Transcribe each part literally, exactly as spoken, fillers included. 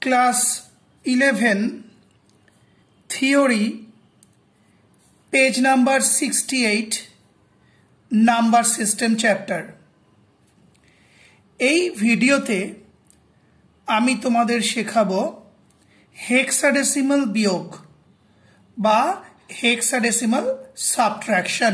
Class eleven theory page number sixty eight number system chapter. এই ভিডিওতে আমি তোমাদের শেখাবো হেক্সাডেসিমাল বিয়োগ বা হেক্সাডেসিমাল সাবট্রাকশন।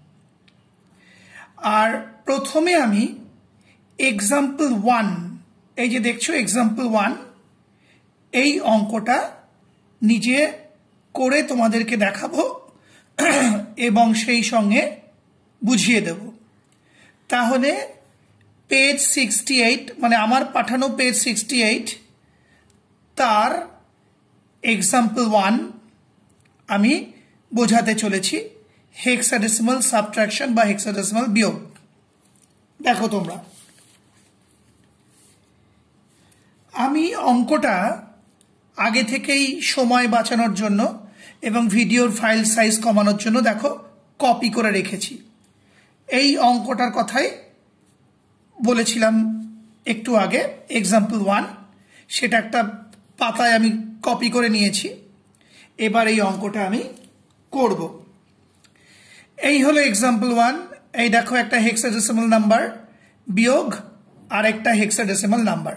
আর প্রথমে আমি এক্সাম্পল ওয়ান, এই যে দেখছো এক্সাম্পল ওয়ান, এই অঙ্কটা নিজে করে তোমাদেরকে দেখাবো এবং সেই সঙ্গে বুঝিয়ে দেব। তাহলে পেজ সিক্সটি এইট, মানে আমার পাঠানো পেজ সিক্সটি এইট, তার এক্সাম্পল ওয়ান আমি বোঝাতে চলেছি হেক্সাডেসিমাল সাবট্রাকশন বা হেক্সাডেসিমাল বিয়োগ। দেখো তোমরা, আমি অঙ্কটা আগে থেকেই সময় বাঁচানোর জন্য এবং ভিডিওর ফাইল সাইজ কমানোর জন্য দেখো কপি করে রেখেছি। এই অঙ্কটার কথাই বলেছিলাম একটু আগে, এক্সাম্পল ওয়ান, সেটা একটা পাতায় আমি কপি করে নিয়েছি। এবার এই অঙ্কটা আমি করব। এই হলো এক্সাম্পল ওয়ান। এই দেখো একটা হেক্সাডেসিমাল নাম্বার বিয়োগ আর একটা হেক্সাডেসিমাল নাম্বার।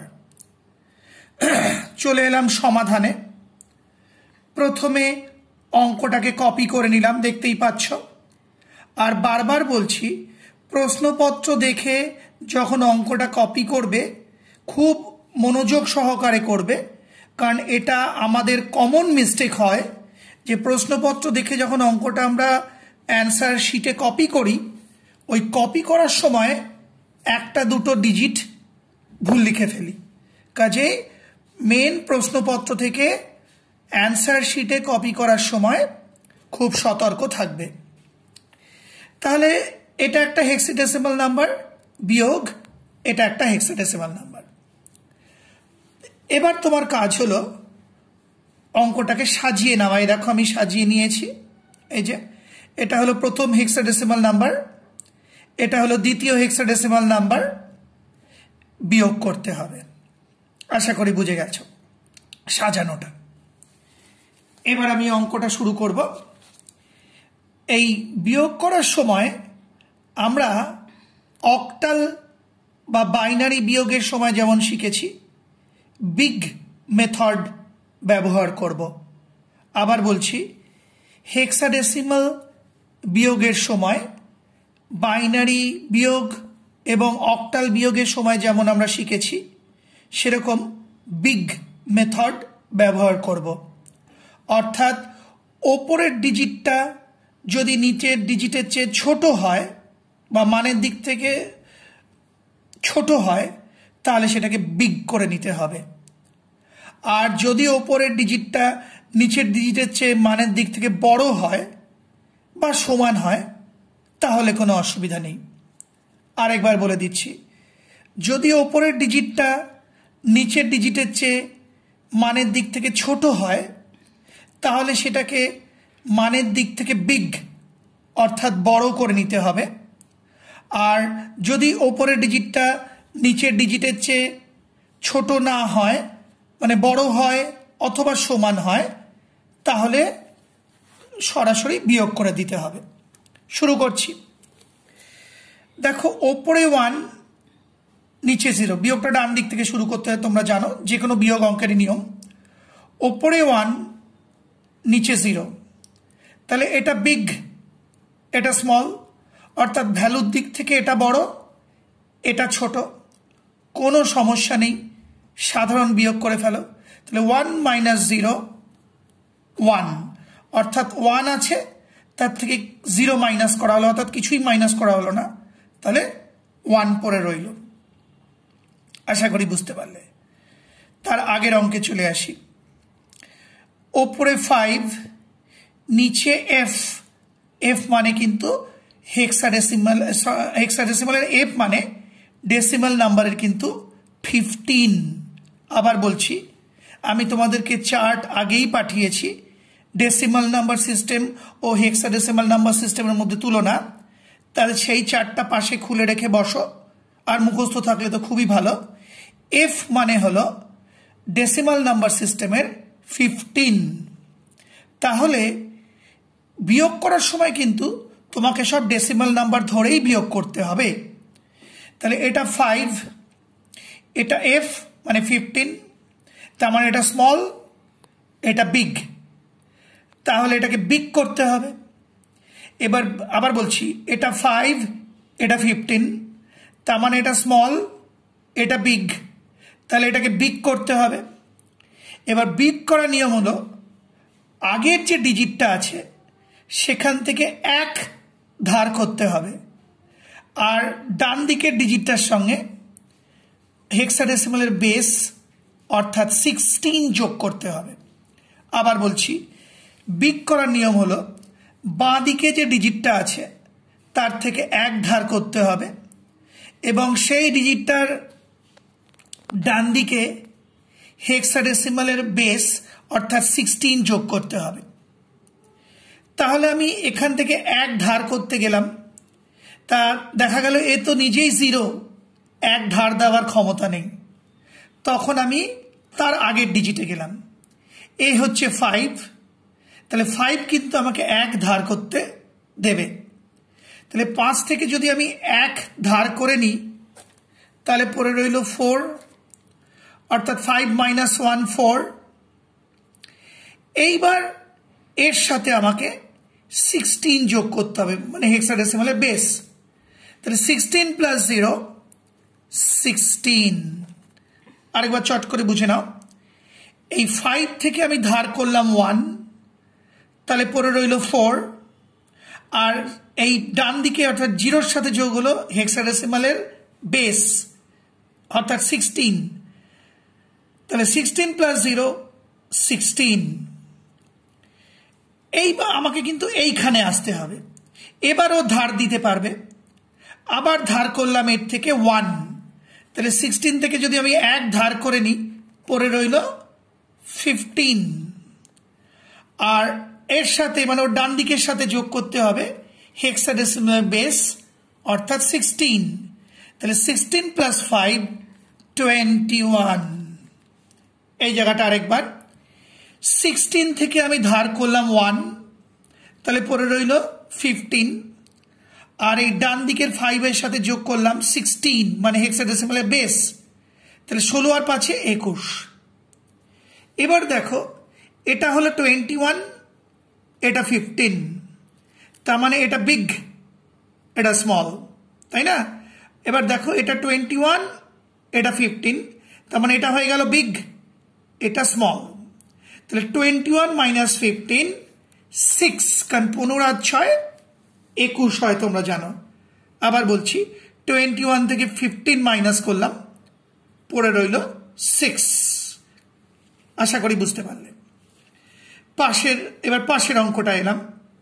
চলে এলাম সমাধানে। প্রথমে অঙ্কটাকে কপি করে নিলাম, দেখতেই পাচ্ছ। আর বারবার বলছি, প্রশ্নপত্র দেখে যখন অঙ্কটা কপি করবে খুব মনোযোগ সহকারে করবে, কারণ এটা আমাদের কমন মিস্টেক হয় যে প্রশ্নপত্র দেখে যখন অঙ্কটা আমরা অ্যান্সার শিটে কপি করি, ওই কপি করার সময় একটা দুটো ডিজিট ভুল লিখে ফেলি। কাজে মেন প্রশ্নপত্র থেকে অ্যান্সার শিটে কপি করার সময় খুব সতর্ক থাকবে। তাহলে এটা একটা হেক্সাডেসিমাল নাম্বার বিয়োগ এটা একটা হেক্সাডেসিমাল নাম্বার। এবার তোমার কাজ হলো অঙ্কটাকে সাজিয়ে নেওয়া। এই দেখো আমি সাজিয়ে নিয়েছি। এই যে এটা হলো প্রথম হেক্সাডেসিমাল নাম্বার, এটা হলো দ্বিতীয় হেক্সাডেসিমাল নাম্বার, বিয়োগ করতে হবে। আশা করি বুঝে গেছো সাজানোটা। এবার আমি অঙ্কটা শুরু করব। এই বিয়োগ করার সময় আমরা অক্টাল বা বাইনারি বিয়োগের সময় যেমন শিখেছি, বিগ মেথড ব্যবহার করব। আবার বলছি, হেক্সাডেসিমাল বিয়োগের সময় বাইনারি বিয়োগ এবং অক্টাল বিয়োগের সময় যেমন আমরা শিখেছি, সেরকম বিগ মেথড ব্যবহার করব। অর্থাৎ ওপরের ডিজিটটা যদি নিচের ডিজিটের চেয়ে ছোট হয় বা মানের দিক থেকে ছোট হয়, তাহলে সেটাকে বিগ করে নিতে হবে। আর যদি ওপরের ডিজিটটা নিচের ডিজিটের চেয়ে মানের দিক থেকে বড় হয় বা সমান হয়, তাহলে কোনো অসুবিধা নেই। আরেকবার বলে দিচ্ছি, যদি ওপরের ডিজিটটা নিচের ডিজিটের চেয়ে মানের দিক থেকে ছোট হয়, তাহলে সেটাকে মানের দিক থেকে বিগ অর্থাৎ বড় করে নিতে হবে। আর যদি ওপরের ডিজিটটা নিচের ডিজিটের চেয়ে ছোট না হয়, মানে বড় হয় অথবা সমান হয়, তাহলে সরাসরি বিয়োগ করে দিতে হবে। শুরু করছি। দেখো, ওপরে ওয়ান নিচে জিরো, বিয়োগটা ডান দিক থেকে শুরু করতে হয়, তোমরা জানো যে কোনো বিয়োগ অঙ্কের নিয়ম। ওপরে ওয়ান নিচে জিরো, তাহলে এটা বিগ এটা স্মল, অর্থাৎ ভ্যালুর দিক থেকে এটা বড় এটা ছোট, কোনো সমস্যা নেই, সাধারণ বিয়োগ করে ফেলো। তাহলে ওয়ান মাইনাস জিরো ওয়ান, অর্থাৎ ওয়ান আছে, তার থেকে জিরো মাইনাস করা হলো, অর্থাৎ কিছুই মাইনাস করা হলো না, তাহলে ওয়ান পরে রইল। আশা করি বুঝতে পারলে। তার আগের অঙ্কে চলে আসি। ওপরে ফাইভ নিচে এফ, এফ মানে কিন্তু হেক্সাডেসিমাল, হেক্সাডেসিমালের এফ মানে ডেসিমাল নাম্বারের কিন্তু ফিফটিন। আবার বলছি, আমি তোমাদেরকে চার্ট আগেই পাঠিয়েছি ডেসিমাল নাম্বার সিস্টেম ও হেক্সাডেসিমাল নাম্বার সিস্টেমের মধ্যে তুলনা। তাহলে সেই চার্টটা পাশে খুলে রেখে বসো, আর মুখস্থ থাকলে তো খুবই ভালো। এফ মানে হলো ডেসিমাল নাম্বার সিস্টেমের ফিফটিন। তাহলে বিয়োগ করার সময় কিন্তু তোমাকে সব ডেসিমাল নাম্বার ধরেই বিয়োগ করতে হবে। তাহলে এটা ফাইভ, এটা এফ মানে ফিফটিন, তার মানে এটা স্মল, এটা বিগ, তাহলে এটাকে বিগ করতে হবে। এবার আবার বলছি, এটা ফাইভ, এটা ফিফটিন, তার মানে এটা স্মল, এটা বিগ, তাহলে এটাকে বিগ করতে হবে। এবার বিগ করার নিয়ম হলো আগের যে ডিজিটটা আছে সেখান থেকে এক ধার করতে হবে, আর ডান দিকের ডিজিটটার সঙ্গে হেক্সাডেসিমালের বেস অর্থাৎ সিক্সটিন যোগ করতে হবে। আবার বলছি, বিগ করার নিয়ম হলো বাঁ দিকে যে ডিজিটটা আছে তার থেকে এক ধার করতে হবে এবং সেই ডিজিটটার ডান দিকে হেক্সাডেসিমালের বেস অর্থাৎ সিক্সটিন যোগ করতে হবে। তাহলে আমি এখান থেকে এক ধার করতে গেলাম, তা দেখা গেল এ তো নিজেই জিরো, এক ধার দেওয়ার ক্ষমতা নেই। তখন আমি তার আগের ডিজিটে গেলাম, এ হচ্ছে ফাইভ, তাহলে ফাইভ কিন্তু আমাকে এক ধার করতে দেবে। তাহলে পাঁচ থেকে যদি আমি এক ধার করে নিই তাহলে পড়ে রইল ফোর, অর্থাৎ ফাইভ মাইনাস ওয়ান ফোর। এইবার এর সাথে আমাকে সিক্সটিন যোগ করতে হবে, মানে হেক্সাডেসিমালের বেস। তাহলে সিক্সটিন প্লাস জিরো সিক্সটিন। আরেকবার চট করে বুঝে নাও, এই ফাইভ থেকে আমি ধার করলাম ওয়ান, তাহলে পড়ে রইল ফোর, আর এই ডান দিকে অর্থাৎ জিরোর সাথে যোগ হলো হেক্সাডেসিমালের বেস অর্থাৎ সিক্সটিন। তাহলে সিক্সটিন প্লাস জিরো সিক্সটিন। এইবার আমাকে কিন্তু এইখানে আসতে হবে, এবারও ধার দিতে পারবে। আবার ধার করলাম এর থেকে ওয়ান, তাহলে সিক্সটিন থেকে যদি আমি এক ধার করে নিই পড়ে রইল ফিফটিন, আর এর সাথে মানে ওর ডান দিকের সাথে যোগ করতে হবে হেক্সাডেসিমাল বেস অর্থাৎ সিক্সটিন। তাহলে sixteen plus five twenty one. এই জায়গাটা আরেকবার, সিক্সটিন থেকে আমি ধার করলাম ওয়ান, তাহলে পড়ে রইল ফিফটিন, আর এই ডান দিকের ফাইভের সাথে যোগ করলাম সিক্সটিন মানে হেক্সাডেসিমালের বেস, তাহলে ষোলো আর পাঁচে একুশ। এবার দেখো, এটা হলো টোয়েন্টি ওয়ান, এটা ফিফটিন, তার মানে এটা বিগ, এটা স্মল, তাই না? এবার দেখো, এটা টোয়েন্টি ওয়ান, এটা ফিফটিন, তার মানে এটা হয়ে গেল বিগ, এটা স্মল। তাহলে twenty one minus fifteen six, কারণ পনেরো আর ছয় একুশ হয় তোমরা জানো। আবার বলছি, টোয়েন্টি ওয়ান থেকে ফিফটিন মাইনাস করলাম পড়ে রইল সিক্স। আশা করি বুঝতে পারলে। পাশের এবার পাশের অঙ্কটা এলাম।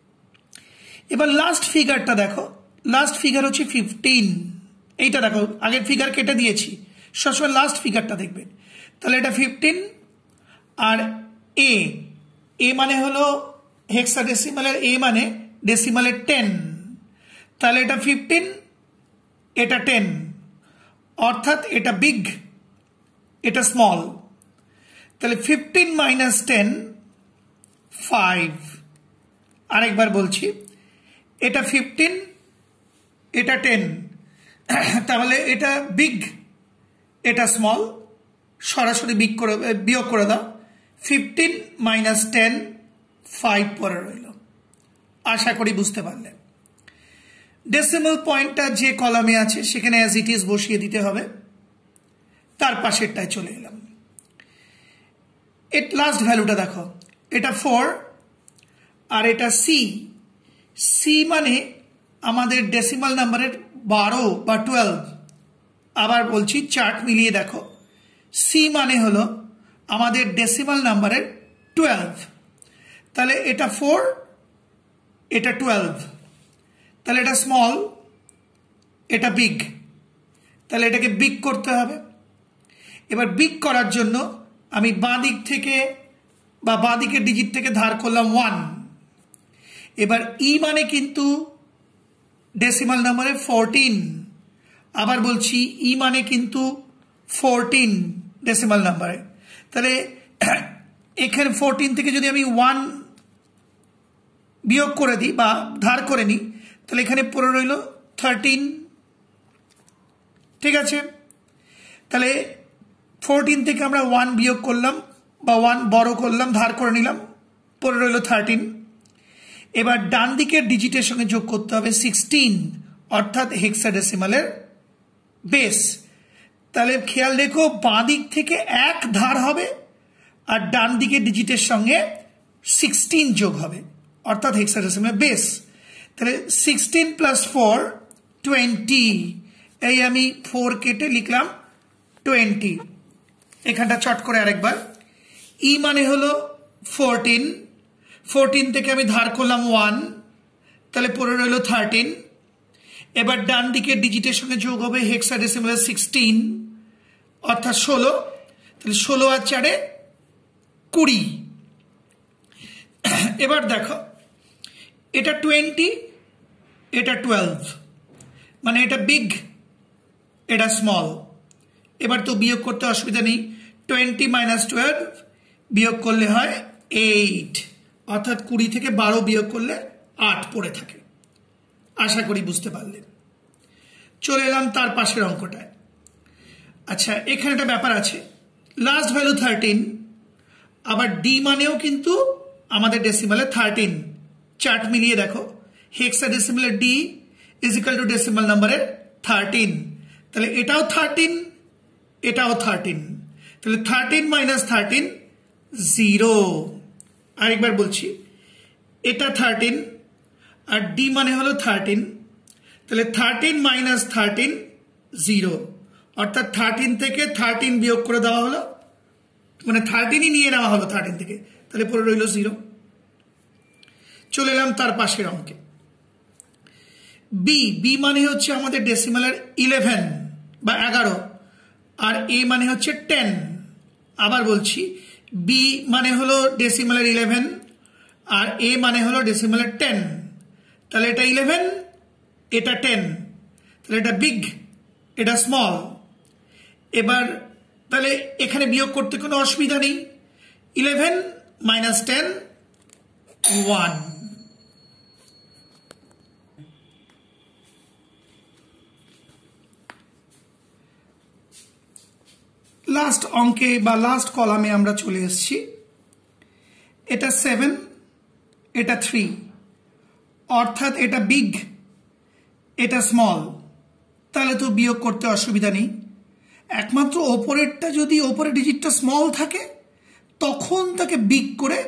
এবার লাস্ট ফিগারটা দেখো, লাস্ট ফিগার হচ্ছে ফিফটিন। এইটা দেখো, আগের ফিগার কেটে দিয়েছি, সবসময় লাস্ট ফিগারটা দেখবে। তাহলে এটা ফিফটিন, আর এ এ মানে হলো হেক্সাডেসিমালের এ মানে ডেসিমালের টেন, তাহলে এটা ফিফটিন, এটা টেন, অর্থাৎ এটা বিগ, এটা স্মল। তাহলে ফিফটিন মাইনাস টেন ফাইভ। আরেকবার বলছি, এটা ফিফটিন, এটা টেন, তাহলে এটা বিগ, এটা স্মল, সরাসরি বিগ করে বিয়োগ করে দাও। ফিফটিন মাইনাস টেন ফাইভ পরে রইল। আশা করি বুঝতে পারলে। ডেসিমাল পয়েন্টটা যে কলামে আছে সেখানে অ্যাজ ইট ইজ বসিয়ে দিতে হবে। তার পাশেরটায় চলে এলাম। এর লাস্ট ভ্যালুটা দেখো, এটা ফোর আর এটা সি। সি মানে আমাদের ডেসিমাল নাম্বারের বারো বা টুয়েলভ। আবার বলছি, চার্ট মিলিয়ে দেখো, সি মানে হলো আমাদের ডেসিমাল নাম্বারের টুয়েলভ। তাহলে এটা ফোর, এটা টুয়েলভ, তাহলে এটা স্মল, এটা বিগ, তাহলে এটাকে বিগ করতে হবে। এবার বিগ করার জন্য আমি বাঁ দিক থেকে বা বাঁ দিকের ডিজিট থেকে ধার করলাম ওয়ান। এবার ই মানে কিন্তু ডেসিমাল নাম্বারে ফোরটিন। আবার বলছি, ই মানে কিন্তু ফোরটিন ডেসিমাল নাম্বারে, তাহলে এখানে ফোরটিন থেকে যদি আমি ওয়ান বিয়োগ করে দিই বা ধার করে নিই, তাহলে এখানে পড়ে রইল থার্টিন। ঠিক আছে, তাহলে ফোরটিন থেকে আমরা ওয়ান বিয়োগ করলাম বা ওয়ান বড় করলাম, ধার করে নিলাম, পড়ে রইল থার্টিন। এবার ডান দিকের ডিজিটের সঙ্গে যোগ করতে হবে সিক্সটিন, অর্থাৎ হেক্সাডেসিমালের বেস। তাহলে খেয়াল রেখো, বাঁ দিক থেকে এক ধার হবে আর ডান দিকের ডিজিটের সঙ্গে সিক্সটিন যোগ হবে, অর্থাৎ হেক্সাডেসিমালের বেস। তাহলে সিক্সটিন প্লাস ফোর টোয়েন্টি, এই আমি ফোর কেটে লিখলাম টোয়েন্টি। এখানটা চট করে আরেকবার, ই মানে হলো ফোরটিন, ফোরটিন থেকে আমি ধার করলাম ওয়ান, তাহলে পড়ে রইল থার্টিন। এবার ডান দিকের ডিজিটের সঙ্গে যোগ হবে হেক্সাডেসিমালের সিক্সটিন, অর্থাৎ ষোলো। তাহলে ষোলো আর চারে কুড়ি। এবার দেখো, এটা টোয়েন্টি, এটা টুয়েলভ, মানে এটা বিগ, এটা স্মল। এবার তো বিয়োগ করতে অসুবিধা নেই, টোয়েন্টি মাইনাস টুয়েলভ বিয়োগ করলে হয় এইট, অর্থাৎ কুড়ি থেকে বারো বিয়োগ করলে আট পড়ে থাকে। আশা করি বুঝতে পারলে। চলে এলাম তার পাশের অঙ্কটায়। আচ্ছা, এখানে একটা ব্যাপার আছে, লাস্ট ভ্যালু থার্টিন, আবার ডি মানেও কিন্তু আমাদের ডেসিমালে থার্টিন। চার্ট মিলিয়ে দেখো, হেক্সাডেসিমালের D is equal to decimal নাম্বারের থার্টিন। তাহলে এটাও থার্টিন, এটাও থার্টিন, তাহলে থার্টিন মাইনাস থার্টিন জিরো। আরেকবার বলছি, এটা থার্টিন আর ডি মানে হলো থার্টিন, তাহলে থার্টিন মাইনাস থার্টিন জিরো, অর্থাৎ থার্টিন থেকে থার্টিন বিয়োগ করে দেওয়া হলো, মানে থার্টিনই নিয়ে নেওয়া হলো থার্টিন থেকে, তাহলে পরে রইল জিরো। চলে এলাম তার পাশের অঙ্কে। বি, বি মানে হচ্ছে আমাদের ডেসিমালের ইলেভেন বা এগারো, আর এ মানে হচ্ছে টেন। আবার বলছি, বি মানে হলো ডেসিমালের ইলেভেন আর এ মানে হলো ডেসিমালের টেন। তাহলে এটা ইলেভেন, এটা টেন, তাহলে এটা বিগ, এটা স্মল। এবার তাহলে এখানে বিয়োগ করতে কোনো অসুবিধা নেই, eleven minus ten one. Last অঙ্কে বা লাস্ট কলামে আমরা চলে এসেছি। এটা সেভেন, এটা থ্রি, অর্থাৎ এটা বিগ, এটা স্মল। তাহলে তো বিয়োগ করতে অসুবিধা নেই, একমাত্র ওপরেরটা যদি ওপরের ডিজিটটা স্মল থাকে তখন তাকে বিগ করে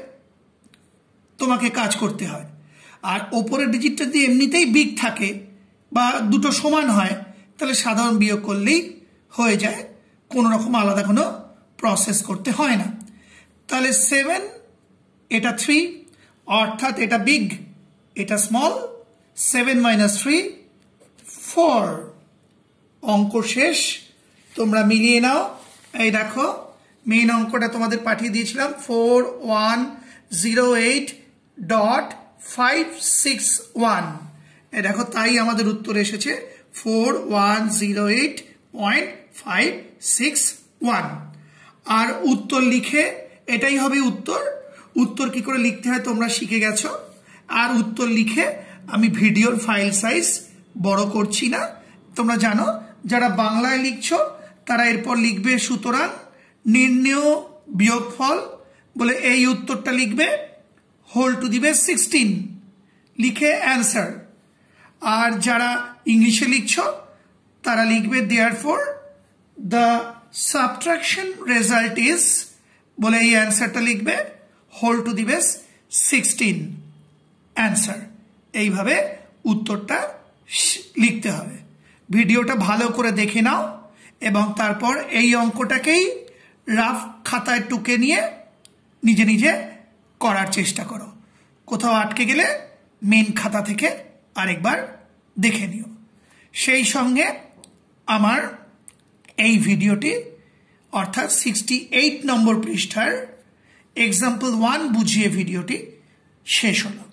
তোমাকে কাজ করতে হয়, আর ওপরের ডিজিটটা যদি এমনিতেই বিগ থাকে বা দুটো সমান হয় তাহলে সাধারণ বিয়োগ করলেই হয়ে যায়, কোনো রকম আলাদা কোনো প্রসেস করতে হয় না। তাহলে সেভেন, এটা থ্রি, অর্থাৎ এটা বিগ, এটা small. Seven minus three four. অঙ্ক শেষ, তোমরা মিলিয়ে নাও। এই দেখো, মেইন অঙ্কটা তোমাদের পাঠিয়ে দিয়েছিলাম, four one zero eight dot five six one. এই দেখো, তাই আমাদের উত্তর এসেছে four one zero eight point five six one. আর উত্তর লিখে, এটাই হবে উত্তর। উত্তর কি করে লিখতে হয় তোমরা শিখে গেছো। আর উত্তর লিখে আমি ভিডিওর ফাইল সাইজ বড় করছি না, তোমরা জানো। যারা বাংলায় লিখছো তারা এরপর লিখবে সুতরাং নির্ণেয় বিয়োগফল বলে এই উত্তরটা লিখবে, whole to the base sixteen লিখে অ্যান্সার। আর যারা ইংলিশে লিখছো তারা লিখবে therefore the subtraction result is বলে এই অ্যান্সারটা লিখবে, whole to the base sixteen answer. এইভাবে উত্তরটা লিখতে হবে। ভিডিওটা ভালো করে দেখে নাও এবং তারপর এই অঙ্কটাকেই রাফ খাতায় টুকে নিয়ে নিজে নিজে করার চেষ্টা করো। কোথাও আটকে গেলে মেন খাতা থেকে আরেকবার দেখে নিও। সেই সঙ্গে আমার এই ভিডিওটি অর্থাৎ সিক্সটি এইট নম্বর পৃষ্ঠার এক্সাম্পল ওয়ান বুঝিয়ে ভিডিওটি শেষ হলো।